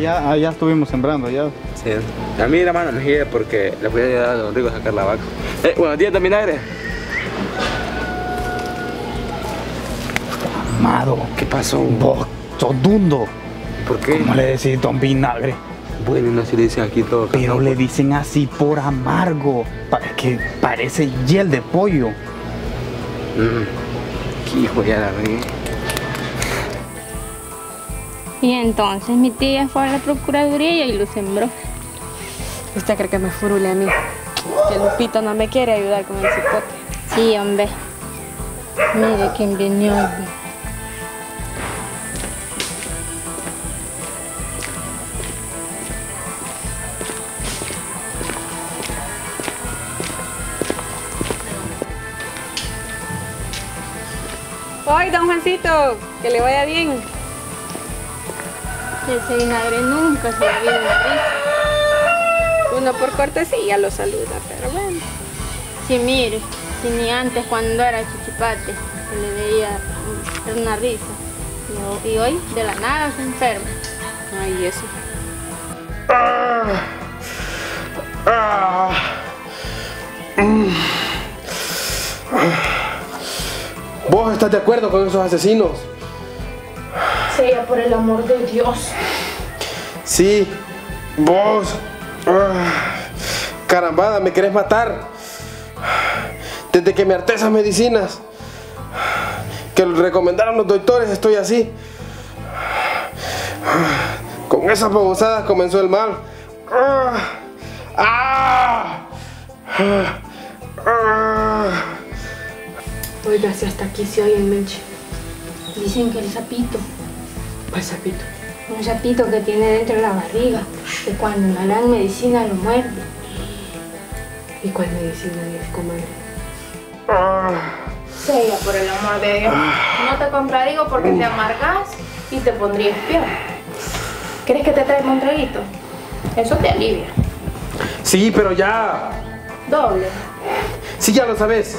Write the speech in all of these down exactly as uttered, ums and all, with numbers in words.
allá, allá estuvimos sembrando, allá. Sí. A mí la mano me gira porque le voy a ayudar a Don Rico a sacar la vaca. Eh, buenos días, don Vinagre. Amado. ¿Qué pasó? Vos sos dundo. ¿Por qué? ¿Cómo le decís Don Vinagre? Bueno, no se le dicen aquí todo. Pero no, le dicen así por amargo. Es que parece hiel de pollo. Mm. Qué hijo, ya la regué. Y entonces mi tía fue a la procuraduría y lo sembró. ¿Usted cree que me furule a mí? Que Lupito no me quiere ayudar con el cipote. Sí, hombre. Mire quién vino hoy. ¡Hoy, don Juancito! ¡Que le vaya bien! Ese Vinagre nunca se le viene una risa. Uno por cortesía lo saluda, pero bueno. Sí, mire, si ni antes cuando era chichipate se le veía una risa. Y, y hoy de la nada se enferma. Ay, eso. Ah, ah, mm, ah. ¿Vos estás de acuerdo con esos asesinos? Sea por el amor de Dios. Sí, vos. Ah, carambada, me querés matar. Desde que me harté esas medicinas que recomendaron los doctores, estoy así. Con esas babosadas comenzó el mal. Ah, ah, ah. Oiga, si hasta aquí se oye el Menche. Dicen que el sapito, ¿Cuál sapito? un sapito que tiene dentro de la barriga, que cuando no le dan medicina lo muerde. ¿Y cuál medicina es, comadre? Sea por el amor de Dios. No te contradigo porque te amargas y te pondrías peor. ¿Quieres que te traiga un traguito? Eso te alivia. Sí, pero ya. Doble. Sí, ya lo sabes.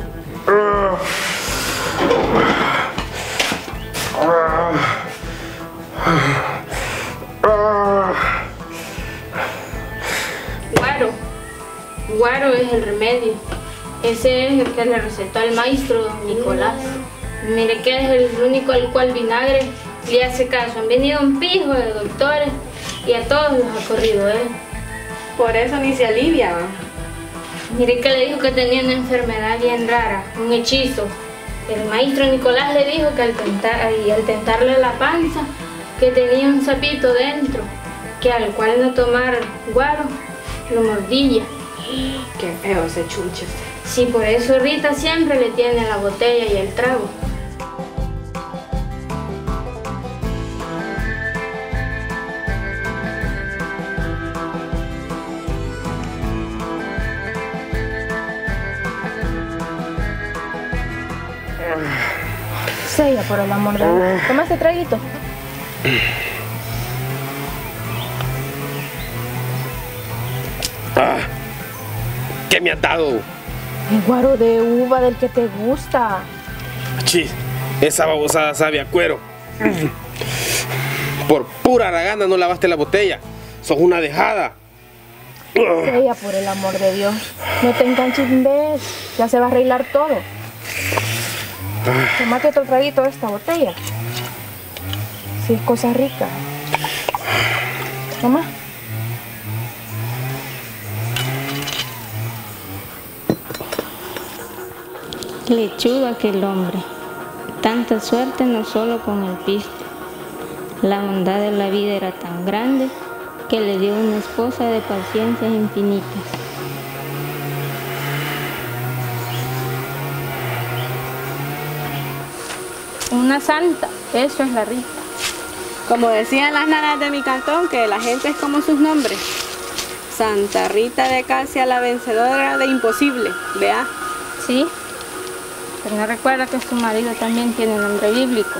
Guaro. Guaro es el remedio. Ese es el que le recetó al maestro don Nicolás. Mire que es el único al cual Vinagre le hace caso. Han venido un pijo de doctores y a todos los ha corrido él. Por eso ni se alivia. Mire que le dijo que tenía una enfermedad bien rara, un hechizo. El maestro Nicolás le dijo que al, tentar, y al tentarle la panza, que tenía un sapito dentro, que al cual no tomar guaro, lo mordilla. Qué feo ese chunche. Sí, por eso Rita siempre le tiene la botella y el trago. Sella, por el amor de Dios. Toma este traguito. Ah, ¿qué me has dado? El guaro de uva del que te gusta. Chis, esa babosada sabe a cuero. Por pura ragana no lavaste la botella. Sos una dejada. Sella, por el amor de Dios. No te enganches, ¿ves? Ya se va a arreglar todo. Tómate otro traguito de esta botella. Si es cosa rica. Toma. Lechudo aquel hombre. Tanta suerte no solo con el piste. La bondad de la vida era tan grande que le dio una esposa de paciencias infinitas. Una santa, eso es la Rita. Como decían las nanas de mi cantón, que la gente es como sus nombres. Santa Rita de Casia, la vencedora de imposible, ¿vea? Sí, pero no recuerda que su marido también tiene nombre bíblico.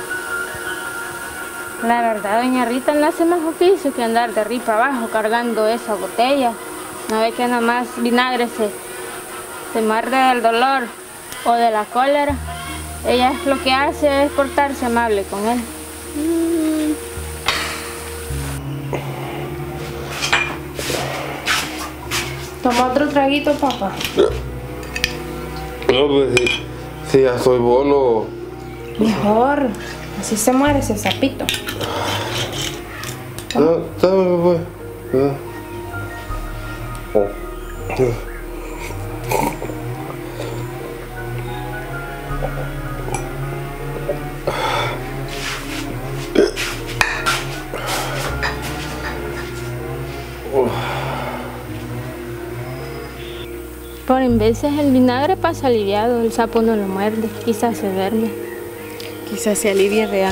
La verdad, doña Rita no hace más oficio que andar de arriba abajo cargando esa botella. No ve que nomás Vinagre se, se muerde del dolor o de la cólera. Ella lo que hace es portarse amable con él. Toma otro traguito, papá. No, pues si, si ya soy bono. Mejor. Así se muere ese sapito. No, dame, pues. No. Oh. Por en veces el vinagre pasa aliviado, el sapo no lo muerde, quizás se duerme. Quizás se alivie, vea.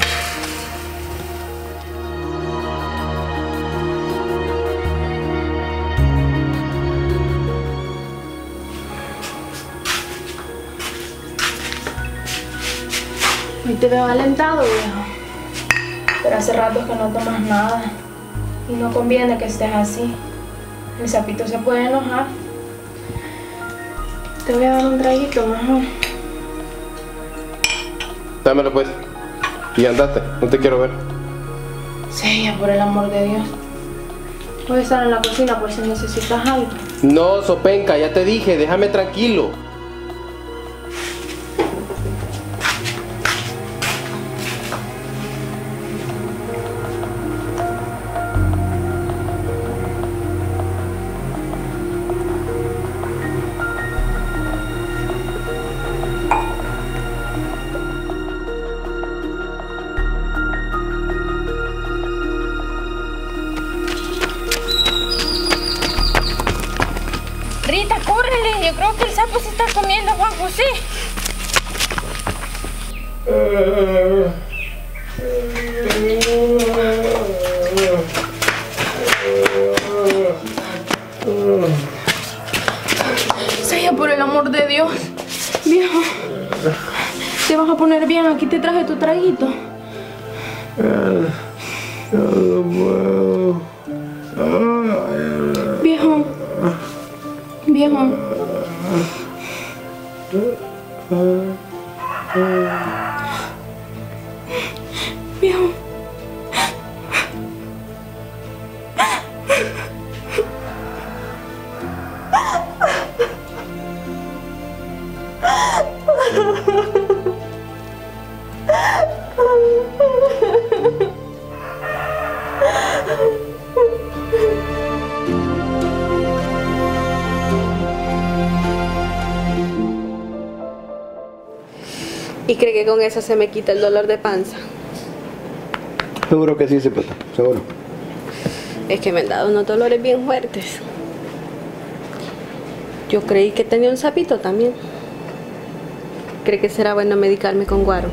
Hoy te veo alentado, viejo. Pero hace rato que no tomas nada. Y no conviene que estés así. El sapito se puede enojar. Te voy a dar un traguito mejor. Dámelo pues. Y andate, no te quiero ver. Sí, por el amor de Dios. Voy a estar en la cocina por si necesitas algo. No, Sopenca, ya te dije, déjame tranquilo. Rita, córrele, yo creo que el sapo se está comiendo a Juan José. Sella, por el amor de Dios. Viejo, te vas a poner bien, aquí te traje tu traguito. Viejo. Viejo. Viejo. ¿Y cree que con eso se me quita el dolor de panza? Seguro que sí, Cepeta, seguro. Es que me han dado unos dolores bien fuertes. Yo creí que tenía un sapito también. ¿Cree que será bueno medicarme con guaro?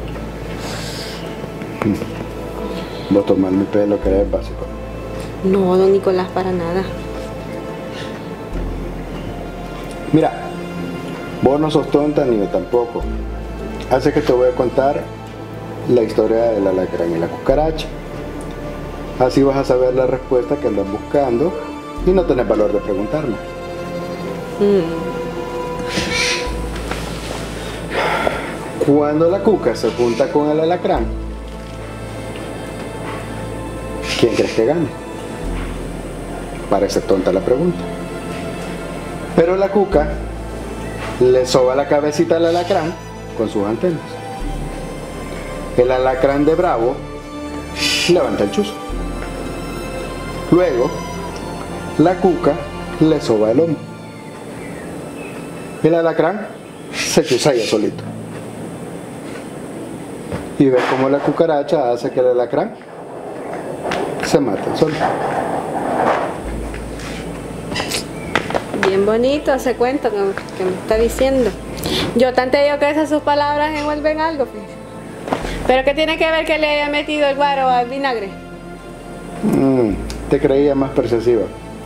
Vos tomar mi pelo, que es básico. No, don Nicolás, para nada. Mira, vos no sos tonta ni yo tampoco. Así que te voy a contar la historia del alacrán y la cucaracha. Así vas a saber la respuesta que andas buscando y no tenés valor de preguntarme. Mm. Cuando la cuca se junta con el alacrán, ¿quién crees que gane? Parece tonta la pregunta. Pero la cuca le soba la cabecita al alacrán con sus antenas. El alacrán de bravo levanta el chuzo. Luego, la cuca le soba el lomo. El alacrán se chuza ella solito. Y ves cómo la cucaracha hace que el alacrán se mate solo. Bien bonito ese cuento que, que me está diciendo. Yo tanto digo que esas sus palabras envuelven algo, pues. ¿Pero qué tiene que ver que le haya metido el guaro al vinagre? Mm, te creía más persuasiva.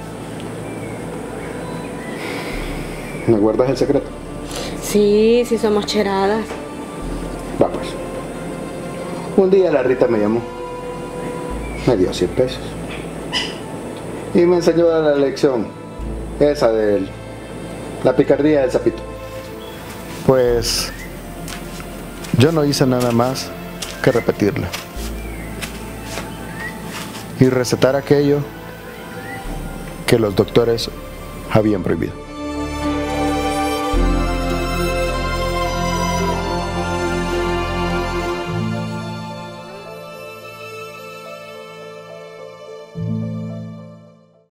¿Me guardas el secreto? Sí, sí somos cheradas. Va pues. Un día la Rita me llamó. Me dio cien pesos. Y me enseñó la lección. Esa de la picardía del sapito. Pues yo no hice nada más que repetirla. Y recetar aquello que los doctores habían prohibido.